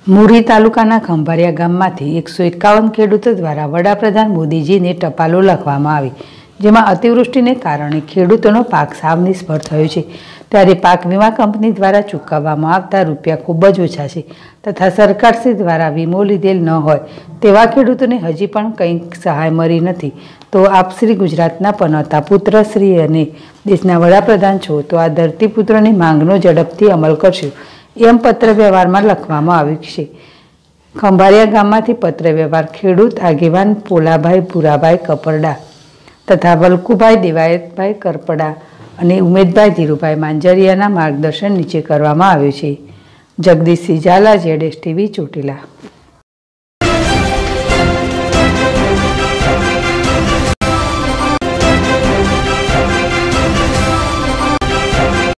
મુરી તાલુકાના ખંભારિયા ગામમાંથી 151 ખેડૂતો દ્વારા વડાપ્રધાન મોદીજીને ટપાલો લખવામાં આવી, જેમાં અતિવૃષ્ટિને કારણે ખેડૂતોનો પાક સાવ નિષ્ફળ થયો છે। ત્યારે પાક વીમા કંપની દ્વારા ચૂકવવામાં આવતા રૂપિયા ખૂબ જ ઓછા છે તથા સરકારશ્રી દ્વારા વીમો લીધેલ ન હોય તેવા ખેડૂતોને હજી પણ કંઈક સહાય મળી નથી। તો આપ શ્રી ગુજરાતના પનોતા પુત્ર શ્રી અને દેશના વડાપ્રધાન છો, તો આ ધરતીપુત્રોની માંગનો ઝડપથી અમલ કરશો એમ પત્ર વ્યવહારમાં લખવામાં આવ્યું છે। ખંભારિયા ગામમાંથી પત્ર વ્યવહાર ખેડૂત આગેવાન પોલાભાઈ ભૂરાભાઈ કપરડા તથા વલ્કુભાઈ દેવાયતભાઈ કરપડા અને ઉમેદભાઈ ધીરુભાઈ માંજરિયાના માર્ગદર્શન નીચે કરવામાં આવ્યું છે। જગદીશસિંહ ઝાલા, ZSTV ચોટીલા।